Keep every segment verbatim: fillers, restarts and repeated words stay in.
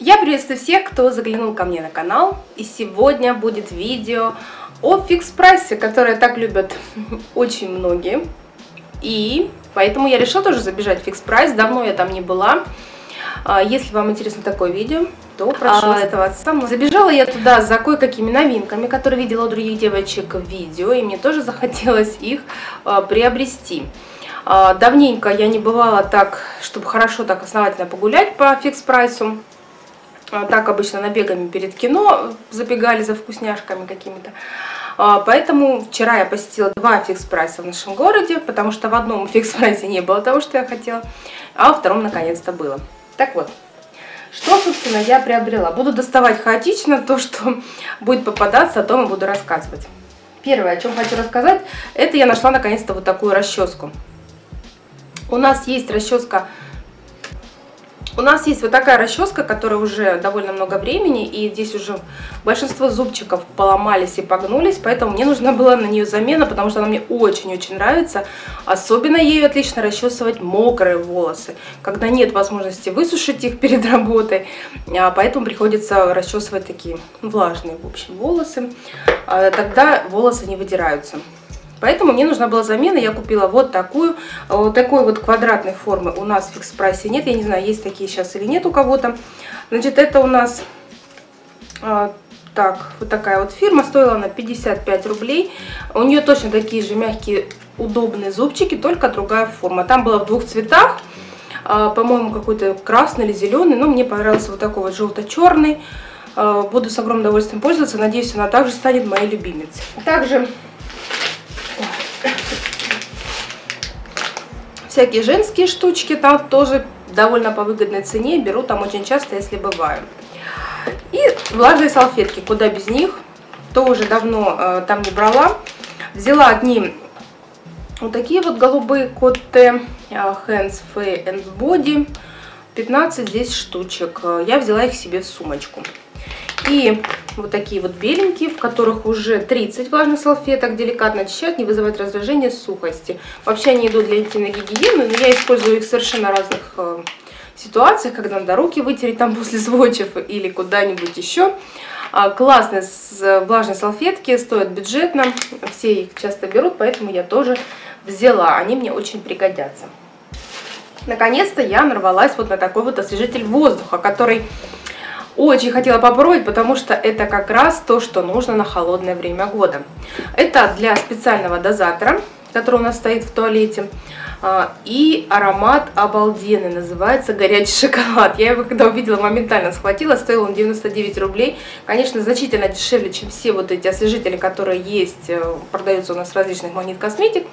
Я приветствую всех, кто заглянул ко мне на канал. И сегодня будет видео о фикс-прайсе, которое так любят очень многие. И поэтому я решила тоже забежать в фикс-прайс. Давно я там не была. Если вам интересно такое видео, то прошу а, оставаться со мной. Забежала я туда за кое-какими новинками, которые видела у других девочек в видео. И мне тоже захотелось их а, приобрести. А, давненько я не бывала так, чтобы хорошо так основательно погулять по фикс-прайсу. Так обычно набегами перед кино забегали за вкусняшками какими-то. Поэтому вчера я посетила два фикс-прайса в нашем городе, потому что в одном фикс-прайсе не было того, что я хотела, а во втором наконец-то было. Так вот, что, собственно, я приобрела. Буду доставать хаотично то, что будет попадаться, о том и буду рассказывать. Первое, о чем хочу рассказать, это я нашла наконец-то вот такую расческу. У нас есть расческа... У нас есть вот такая расческа, которая уже довольно много времени, и здесь уже большинство зубчиков поломались и погнулись, поэтому мне нужна была на нее замена, потому что она мне очень-очень нравится. Особенно ею отлично расчесывать мокрые волосы, когда нет возможности высушить их перед работой, поэтому приходится расчесывать такие влажные, в общем, волосы, тогда волосы не выдираются. Поэтому мне нужна была замена, я купила вот такую, вот такой вот квадратной формы у нас в фикс-прайсе нет, я не знаю, есть такие сейчас или нет у кого-то. Значит, это у нас, а, так, вот такая вот фирма, стоила она пятьдесят пять рублей. У нее точно такие же мягкие, удобные зубчики, только другая форма. Там было в двух цветах, а, по-моему, какой-то красный или зеленый, но мне понравился вот такой вот желто-черный. А, буду с огромным удовольствием пользоваться, надеюсь, она также станет моей любимицей. Также... Всякие женские штучки там тоже довольно по выгодной цене. Беру там очень часто, если бываю. И влажные салфетки, куда без них. Тоже давно э, там не брала. Взяла одни вот такие вот голубые Котте Hands, Face and Body. пятнадцать здесь штучек. Я взяла их себе в сумочку. И вот такие вот беленькие, в которых уже тридцать влажных салфеток, деликатно очищают, не вызывают раздражения, сухости. Вообще они идут для интимной гигиены, но я использую их в совершенно разных э, ситуациях, когда надо руки вытереть там после сводчев или куда-нибудь еще. А, классные влажные салфетки, стоят бюджетно, все их часто берут, поэтому я тоже взяла, они мне очень пригодятся. Наконец-то я нарвалась вот на такой вот освежитель воздуха, который... Очень хотела попробовать, потому что это как раз то, что нужно на холодное время года. Это для специального дозатора, который у нас стоит в туалете. И аромат обалденный, называется горячий шоколад. Я его когда увидела, моментально схватила, стоил он девяносто девять рублей. Конечно, значительно дешевле, чем все вот эти освежители, которые есть, продаются у нас в различных Магнит Косметик.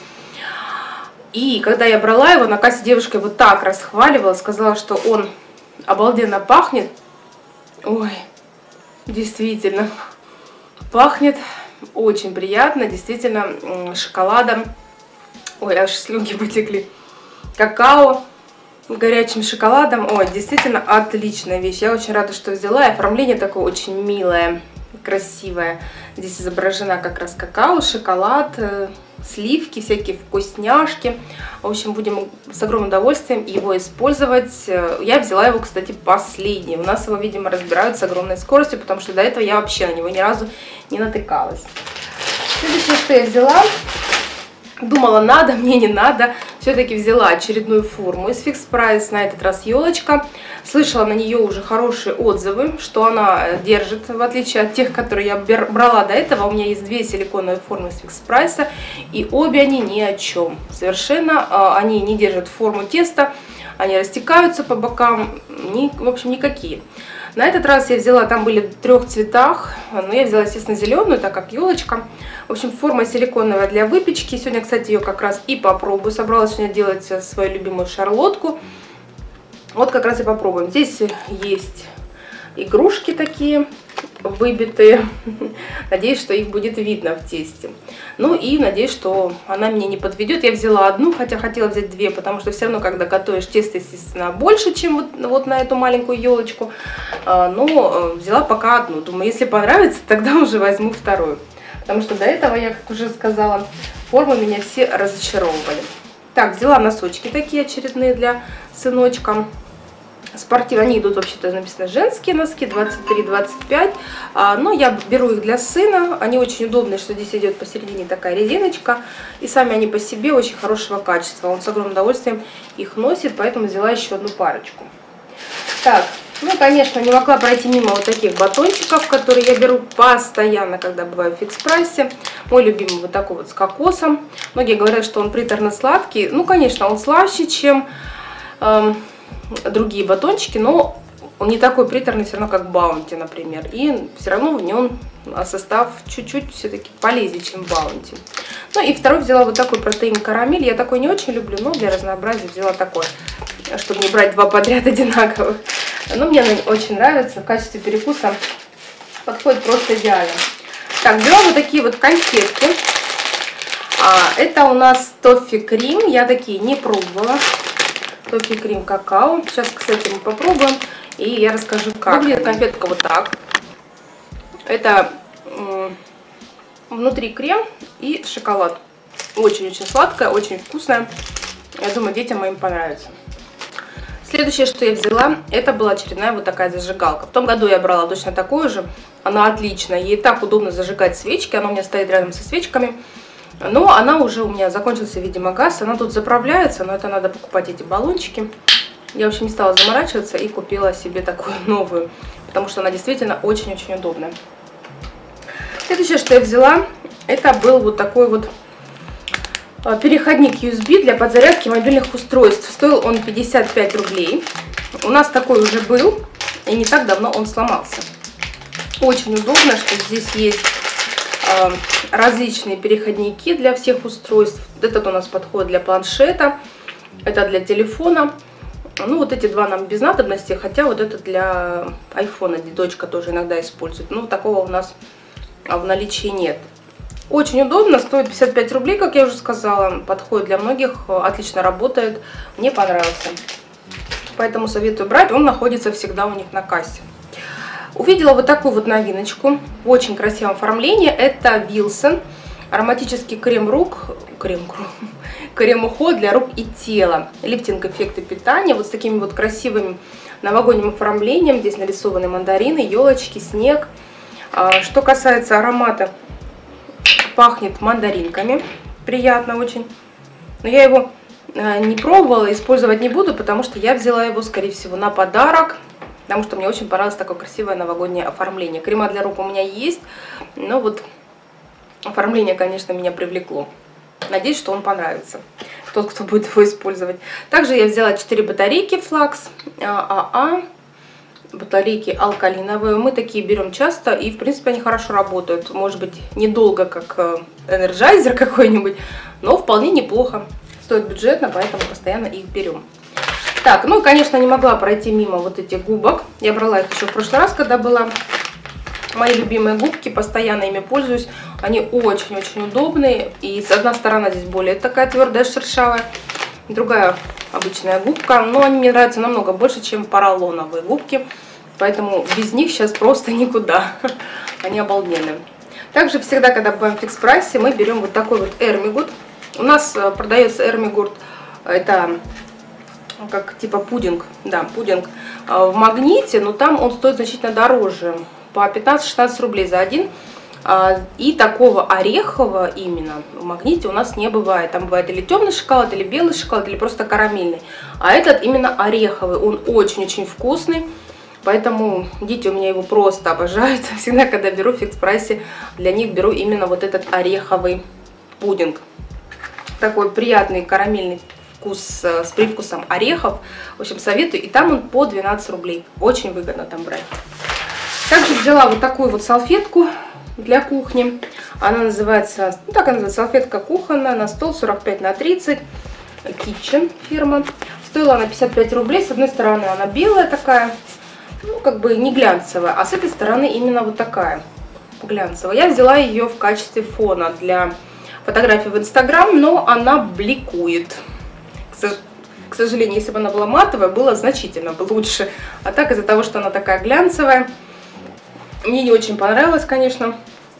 И когда я брала его, на кассе девушка его так расхваливала, сказала, что он обалденно пахнет. Ой, действительно, пахнет очень приятно, действительно, шоколадом. Ой, аж слюнки потекли. Какао, горячим шоколадом. Ой, действительно отличная вещь. Я очень рада, что взяла. И оформление такое очень милое, красивое. Здесь изображена как раз какао, шоколад, сливки, всякие вкусняшки. В общем, будем с огромным удовольствием его использовать. Я взяла его, кстати, последний. У нас его, видимо, разбирают с огромной скоростью, потому что до этого я вообще на него ни разу не натыкалась. Следующее, что я взяла, думала, надо, мне не надо. Все-таки взяла очередную форму из фикс-прайс, на этот раз елочка. Слышала на нее уже хорошие отзывы, что она держит, в отличие от тех, которые я брала до этого. У меня есть две силиконовые формы из фикс-прайса, и обе они ни о чем. Совершенно они не держат форму теста, они растекаются по бокам, ни, в общем, никакие. На этот раз я взяла, там были в трех цветах, но я взяла, естественно, зеленую, так как елочка. В общем, форма силиконовая для выпечки. Сегодня, кстати, ее как раз и попробую. Собралась сегодня делать свою любимую шарлотку. Вот как раз и попробуем. Здесь есть игрушки такие выбитые. Надеюсь, что их будет видно в тесте. Ну и надеюсь, что она меня не подведет. Я взяла одну, хотя хотела взять две, потому что все равно, когда готовишь, тесто, естественно, больше, чем вот, вот на эту маленькую елочку. Но взяла пока одну. Думаю, если понравится, тогда уже возьму вторую. Потому что до этого, я как уже сказала, формы меня все разочаровывали. Так, взяла носочки такие очередные для сыночка. спортивные, они идут вообще-то написано женские носки, двадцать три двадцать пять, но я беру их для сына, они очень удобные, что здесь идет посередине такая резиночка, и сами они по себе очень хорошего качества, он с огромным удовольствием их носит, поэтому взяла еще одну парочку. Так, ну, конечно, не могла пройти мимо вот таких батончиков, которые я беру постоянно, когда бываю в фикс-прайсе. Мой любимый вот такой вот с кокосом. Многие говорят, что он приторно-сладкий. Ну, конечно, он слаще, чем э, другие батончики, но он не такой приторный все равно, как Баунти, например. И все равно в нем состав чуть-чуть все-таки полезнее, чем Баунти. Ну, и второй взяла вот такой протеин карамель. Я такой не очень люблю, но для разнообразия взяла такой, чтобы не брать два подряд одинаковых. Но мне она очень нравится, в качестве перекуса подходит просто идеально. Так, взяла вот такие вот конфетки. А, это у нас тоффи крем, я такие не пробовала. Тоффи крем какао. Сейчас, кстати, мы попробуем, и я расскажу, как. Выглядит конфетка вот так. Это внутри крем и шоколад. Очень-очень сладкая, очень вкусная. Я думаю, детям моим понравится. Следующее, что я взяла, это была очередная вот такая зажигалка. В том году я брала точно такую же. Она отличная. Ей так удобно зажигать свечки. Она у меня стоит рядом со свечками. Но она уже у меня закончился, видимо, газ. Она тут заправляется, но это надо покупать эти баллончики. Я, в общем, не стала заморачиваться и купила себе такую новую. Потому что она действительно очень-очень удобная. Следующее, что я взяла, это был вот такой вот переходник ю эс би для подзарядки мобильных устройств. Стоил он пятьдесят пять рублей. У нас такой уже был, и не так давно он сломался. Очень удобно, что здесь есть э, различные переходники для всех устройств. Этот у нас подходит для планшета, это для телефона. Ну, вот эти два нам без надобности, хотя вот это для айфона, где дочка тоже иногда использует. Ну, такого у нас в наличии нет. Очень удобно, стоит пятьдесят пять рублей, как я уже сказала, подходит для многих, отлично работает, мне понравился. Поэтому советую брать, он находится всегда у них на кассе. Увидела вот такую вот новиночку в очень красивом оформлении, это Wilson, ароматический крем рук, крем, крем-уход для рук и тела, лифтинг эффекты питания, вот с такими вот красивым новогодним оформлением, здесь нарисованы мандарины, елочки, снег. Что касается аромата, пахнет мандаринками, приятно очень. Но я его не пробовала, использовать не буду, потому что я взяла его, скорее всего, на подарок. Потому что мне очень понравилось такое красивое новогоднее оформление. Крема для рук у меня есть, но вот оформление, конечно, меня привлекло. Надеюсь, что он понравится, тот, кто будет его использовать. Также я взяла четыре батарейки флакс ААА. Батарейки алкалиновые. Мы такие берем часто, и в принципе они хорошо работают. Может быть, недолго, как энерджайзер какой-нибудь, но вполне неплохо. Стоит бюджетно, поэтому постоянно их берем. Так, ну, конечно, не могла пройти мимо вот этих губок. Я брала их еще в прошлый раз, когда была. Мои любимые губки, постоянно ими пользуюсь. Они очень-очень удобные. И с одной стороны здесь более такая твердая, шершавая, другая обычная губка, но они мне нравятся намного больше, чем поролоновые губки, поэтому без них сейчас просто никуда. Они обалденные. Также всегда, когда бываем в фикс-прайсе, мы берем вот такой вот Эрмигурт. У нас продается Эрмигурт, это как типа пудинг, да, пудинг в магните, но там он стоит значительно дороже, по пятнадцать-шестнадцать рублей за один. И такого орехового именно в магните у нас не бывает. Там бывает или темный шоколад, или белый шоколад, или просто карамельный. А этот именно ореховый. Он очень-очень вкусный. Поэтому дети у меня его просто обожают. Всегда, когда беру в фикс-прайсе, для них беру именно вот этот ореховый пудинг. Такой приятный карамельный вкус с привкусом орехов. В общем, советую. И там он по двенадцать рублей. Очень выгодно там брать. Также взяла вот такую вот салфетку для кухни. Она называется, ну так она называется, салфетка кухонная на стол сорок пять на тридцать. Kitchen фирма. Стоила она пятьдесят пять рублей. С одной стороны она белая такая, ну как бы не глянцевая, а с этой стороны именно вот такая глянцевая. Я взяла ее в качестве фона для фотографий в Инстаграм, но она бликует. К сожалению, если бы она была матовая, было значительно бы лучше. А так, из-за того, что она такая глянцевая, мне не очень понравилось, конечно.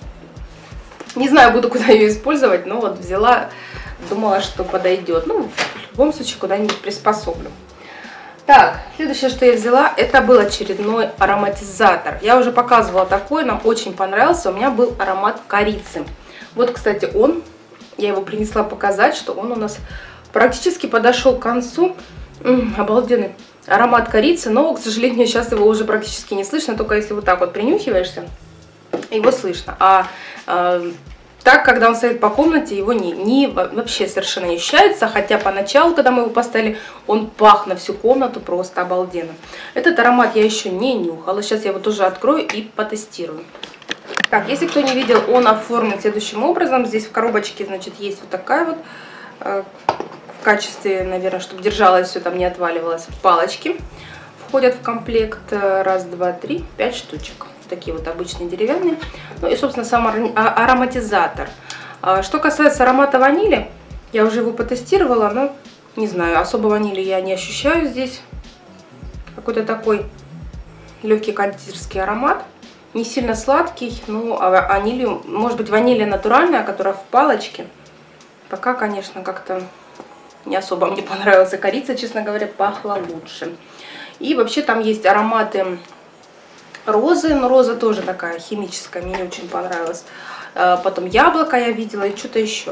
Не знаю, буду куда ее использовать, но вот взяла, думала, что подойдет. Ну, в любом случае, куда-нибудь приспособлю. Так, следующее, что я взяла, это был очередной ароматизатор. Я уже показывала такой, нам очень понравился. У меня был аромат корицы. Вот, кстати, он, я его принесла показать, что он у нас практически подошел к концу. М-м, обалденный аромат корицы, но, к сожалению, сейчас его уже практически не слышно, только если вот так вот принюхиваешься, его слышно. А э, так, когда он стоит по комнате, его не, не, вообще совершенно не ощущается, хотя поначалу, когда мы его поставили, он пах на всю комнату просто обалденно. Этот аромат я еще не нюхала, сейчас я его тоже открою и потестирую. Так, если кто не видел, он оформлен следующим образом. Здесь в коробочке, значит, есть вот такая вот, э, в качестве, наверное, чтобы держалось все, там не отваливалось, палочки. Входят в комплект раз, два, три, пять штучек. Такие вот обычные деревянные. Ну и, собственно, сам ароматизатор. Что касается аромата ванили, я уже его потестировала, но не знаю, особо ванили я не ощущаю здесь. Какой-то такой легкий кондитерский аромат. Не сильно сладкий, но ванилью, может быть, ванилия натуральная, которая в палочке. Пока, конечно, как-то не особо мне понравилась корица, честно говоря, пахла лучше. И вообще там есть ароматы розы, но роза тоже такая химическая, мне не очень понравилась. Потом яблоко я видела и что-то еще.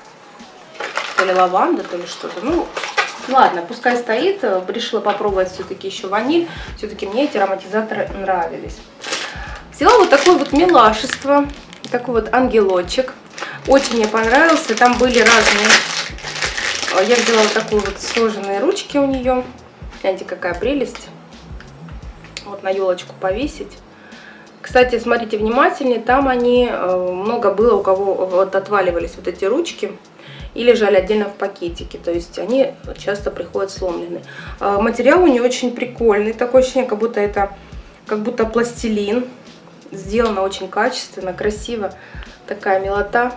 То ли лаванда, то ли что-то. Ну, ладно, пускай стоит. Решила попробовать все-таки еще ваниль. Все-таки мне эти ароматизаторы нравились. Взяла вот такое вот милашество. Такой вот ангелочек. Очень мне понравился. Там были разные. Я взяла вот такую вот сложенные ручки у нее. Знаете, какая прелесть. Вот на елочку повесить. Кстати, смотрите внимательнее, там они, много было у кого вот отваливались вот эти ручки и лежали отдельно в пакетике, то есть они часто приходят сломленные. Материал у нее очень прикольный, такое ощущение, как будто это, как будто пластилин, сделано очень качественно, красиво, такая милота.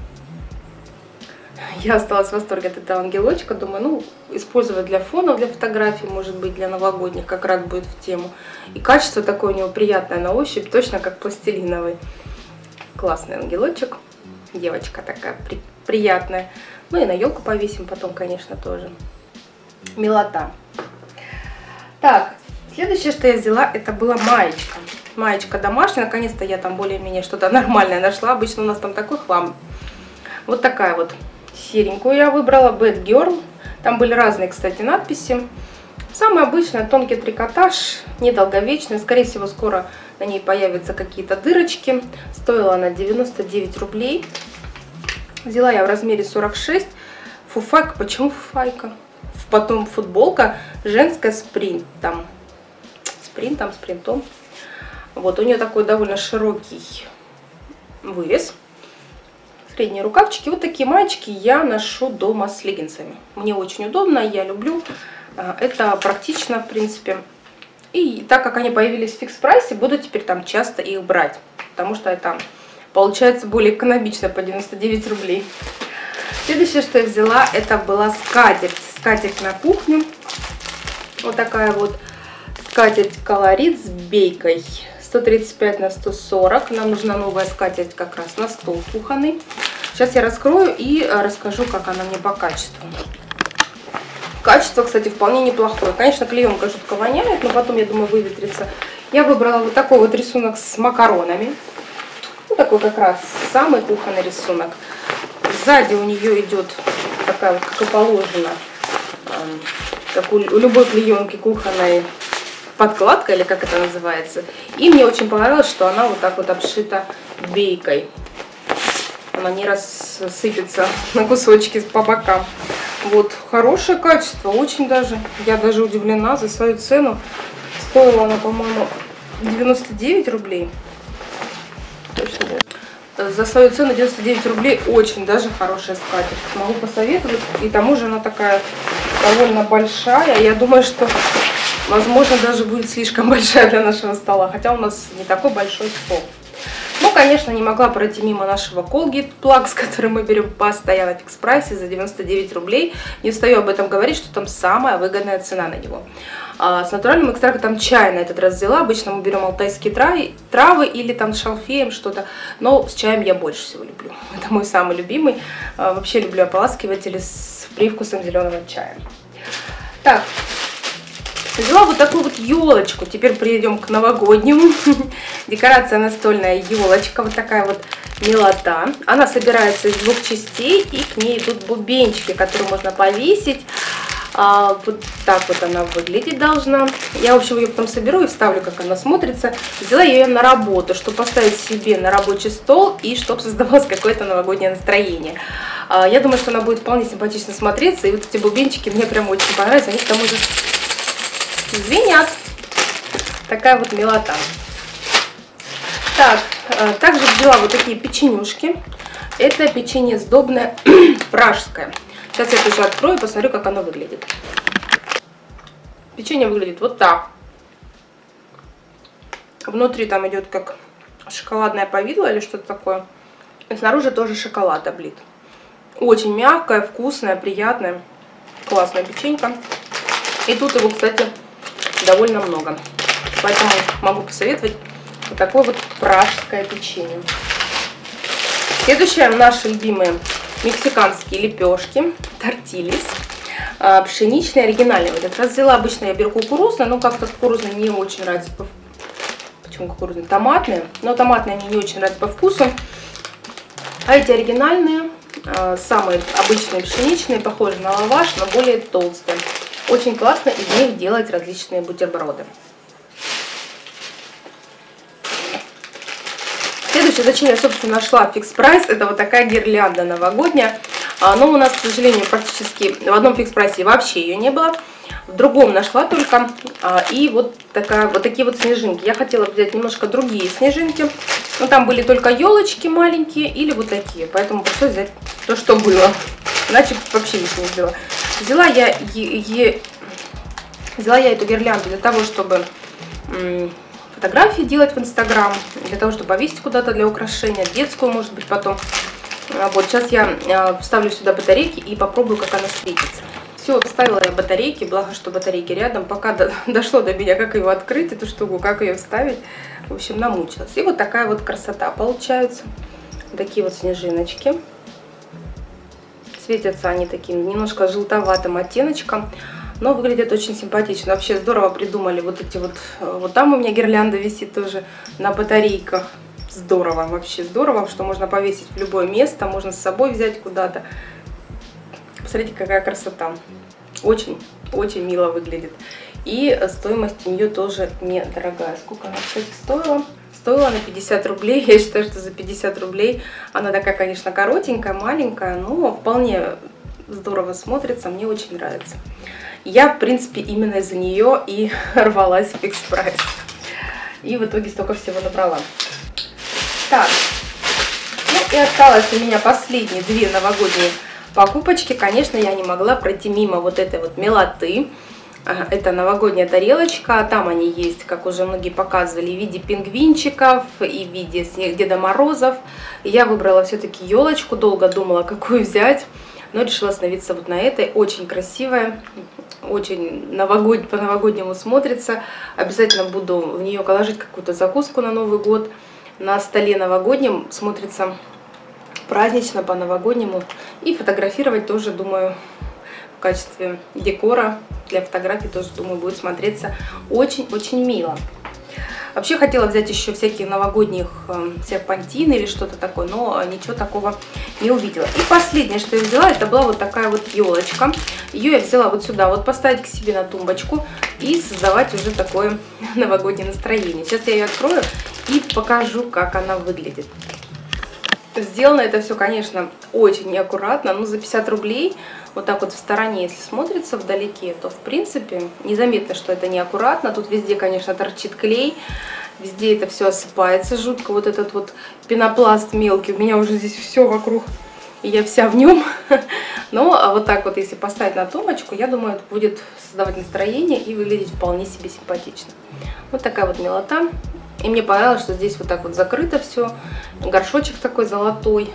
Я осталась в восторге от этого ангелочка, думаю, ну, использовать для фона, для фотографий, может быть, для новогодних, как раз будет в тему. И качество такое у него приятное на ощупь, точно как пластилиновый. Классный ангелочек, девочка такая при приятная. Ну и на елку повесим потом, конечно, тоже. Милота. Так, следующее, что я взяла, это была маечка. Маечка домашняя, наконец-то я там более-менее что-то нормальное нашла. Обычно у нас там такой хлам. Вот такая вот. Серенькую я выбрала, Bad Girl. Там были разные, кстати, надписи. Самая обычная, тонкий трикотаж, недолговечный. Скорее всего, скоро на ней появятся какие-то дырочки. Стоила она девяносто девять рублей. Взяла я в размере сорок шесть. Фуфайка. Почему фуфайка? Потом футболка женская с принтом. С принтом, с принтом. Вот, у нее такой довольно широкий вырез. Средние рукавчики. Вот такие маечки я ношу дома с леггинсами. Мне очень удобно, я люблю. Это практично, в принципе. И так как они появились в фикс-прайсе, буду теперь там часто их брать. Потому что это получается более экономично, по девяносто девять рублей. Следующее, что я взяла, это была скатерть. Скатерть на кухню. Вот такая вот скатерть колорит с бейкой. сто тридцать пять на сто сорок. Нам нужна новая скатерть как раз на стол кухонный. Сейчас я раскрою и расскажу, как она мне по качеству. Качество, кстати, вполне неплохое. Конечно, клеенка жутко воняет, но потом, я думаю, выветрится. Я выбрала вот такой вот рисунок с макаронами. Вот такой как раз самый кухонный рисунок. Сзади у нее идет такая вот, как и положено, как у любой клеенки кухонной, подкладка, или как это называется. И мне очень понравилось, что она вот так вот обшита бейкой. Она не рассыпется на кусочки по бокам. Вот, хорошее качество, очень даже. Я даже удивлена за свою цену. Стоила она, по-моему, девяносто девять рублей. Точно. За свою цену девяносто девять рублей очень даже хорошая скатерть. Могу посоветовать. И к тому же она такая довольно большая. Я думаю, что, возможно, даже будет слишком большая для нашего стола. Хотя у нас не такой большой стол. Ну, конечно, не могла пройти мимо нашего Colgate Plugs, который мы берем постоянно в фикс-прайсе за девяносто девять рублей. Не устаю об этом говорить, что там самая выгодная цена на него. А с натуральным экстрактом чая на этот раз взяла. Обычно мы берем алтайские травы, травы или там с шалфеем что-то. Но с чаем я больше всего люблю. Это мой самый любимый. А, вообще люблю ополаскиватели с привкусом зеленого чая. Так, Взяла вот такую вот елочку. Теперь перейдем к новогоднему. Декорация настольная елочка. Вот такая вот милота. Она собирается из двух частей. И к ней идут бубенчики, которые можно повесить. А, вот так вот она выглядеть должна. Я, в общем, ее потом соберу и вставлю, как она смотрится. Взяла ее на работу, чтобы поставить себе на рабочий стол и чтобы создавалось какое-то новогоднее настроение. А, я думаю, что она будет вполне симпатично смотреться. И вот эти бубенчики мне прям очень понравились. Они к тому же звенят. Такая вот милота. Так, также взяла вот такие печенюшки. Это печенье сдобное пражское. Сейчас я тоже открою и посмотрю, как оно выглядит. Печенье выглядит вот так. Внутри там идет как шоколадное повидло или что-то такое. И снаружи тоже шоколад облит. Очень мягкое, вкусное, приятное. Классная печенька. И тут его, кстати, довольно много. Поэтому могу посоветовать вот такое вот пражское печенье. Следующее наши любимые мексиканские лепешки. Тортилис. Пшеничные, оригинальные. В этот раз взяла, обычно я беру кукурузные, но как-то кукурузные не очень нравится. По... Почему кукурузные? Томатные. Но томатные мне не очень нравятся по вкусу. А эти оригинальные, самые обычные пшеничные, похожи на лаваш, но более толстые. Очень классно из них делать различные бутерброды. Следующее, зачем я, собственно, нашла Fix Price, это вот такая гирлянда новогодняя. Но у нас, к сожалению, практически в одном Fix Price вообще ее не было. В другом нашла только. И вот, такая, вот такие вот снежинки. Я хотела взять немножко другие снежинки. Но там были только елочки маленькие или вот такие. Поэтому пришлось взять то, что было. Иначе вообще ничего не взяла. Взяла я, е, е, взяла я эту гирлянду для того, чтобы м, фотографии делать в Инстаграм. Для того, чтобы повесить куда-то для украшения. Детскую, может быть, потом. Вот, сейчас я э, вставлю сюда батарейки и попробую, как она светится. Все, вставила я батарейки, благо, что батарейки рядом. Пока до, дошло до меня, как ее открыть, эту штуку, как ее вставить. В общем, намучилась. И вот такая вот красота получается. Такие вот снежиночки. Светятся они таким немножко желтоватым оттеночком. Но выглядят очень симпатично. Вообще здорово придумали вот эти вот... Вот там у меня гирлянда висит тоже на батарейках. Здорово, вообще здорово, что можно повесить в любое место, можно с собой взять куда-то. Посмотрите, какая красота. Очень, очень мило выглядит. И стоимость у нее тоже недорогая. Сколько она, кстати, стоила? Стоила она пятьдесят рублей. Я считаю, что за пятьдесят рублей она такая, конечно, коротенькая, маленькая, но вполне здорово смотрится. Мне очень нравится. Я, в принципе, именно из-за нее и рвалась в Fix Price. И в итоге столько всего набрала. Так, ну и осталось у меня последние две новогодние покупочки. Конечно, я не могла пройти мимо вот этой вот милоты. Это новогодняя тарелочка. Там они есть, как уже многие показывали, в виде пингвинчиков и в виде Деда Морозов. Я выбрала все-таки елочку. Долго думала, какую взять. Но решила остановиться вот на этой. Очень красивая. Очень новогод... по-новогоднему смотрится. Обязательно буду в нее положить какую-то закуску на Новый год. На столе новогоднем смотрится празднично, по-новогоднему. И фотографировать тоже, думаю, в качестве декора для фотографий тоже, думаю, будет смотреться очень-очень мило. Вообще хотела взять еще всяких новогодних э, серпантин или что-то такое, но ничего такого не увидела. И последнее, что я взяла, это была вот такая вот елочка. Ее я взяла вот сюда, вот поставить к себе на тумбочку и создавать уже такое новогоднее настроение. Сейчас я ее открою и покажу, как она выглядит. Сделано это все, конечно, очень неаккуратно, но за пятьдесят рублей, вот так вот в стороне, если смотрится вдалеке, то в принципе незаметно, что это неаккуратно. Тут везде, конечно, торчит клей, везде это все осыпается жутко. Вот этот вот пенопласт мелкий, у меня уже здесь все вокруг, и я вся в нем. Но вот так вот, если поставить на тумбочку, я думаю, это будет создавать настроение и выглядеть вполне себе симпатично. Вот такая вот милота. И мне понравилось, что здесь вот так вот закрыто все. Горшочек такой золотой.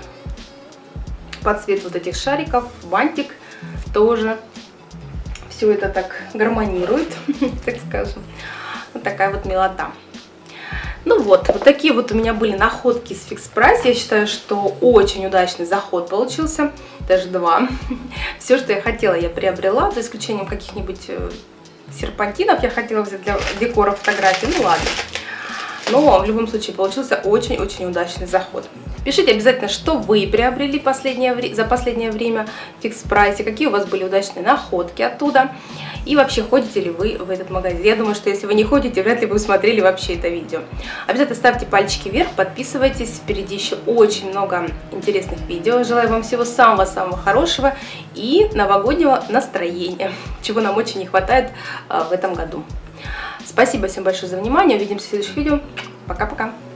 Под цвет вот этих шариков. Бантик тоже. Все это так гармонирует, так скажем. Вот такая вот милота. Ну вот, вот такие вот у меня были находки с Fix Price. Я считаю, что очень удачный заход получился. Даже два. Все, что я хотела, я приобрела. За исключением каких-нибудь серпантинов я хотела взять для декора фотографии, ну ладно. Но в любом случае получился очень-очень удачный заход. Пишите обязательно, что вы приобрели последнее, за последнее время в фикс прайсе, какие у вас были удачные находки оттуда. И вообще, ходите ли вы в этот магазин. Я думаю, что если вы не ходите, вряд ли вы смотрели вообще это видео. Обязательно ставьте пальчики вверх, подписывайтесь. Впереди еще очень много интересных видео. Желаю вам всего самого-самого хорошего и новогоднего настроения, чего нам очень не хватает в этом году. Спасибо всем большое за внимание. Увидимся в следующих видео. Пока-пока.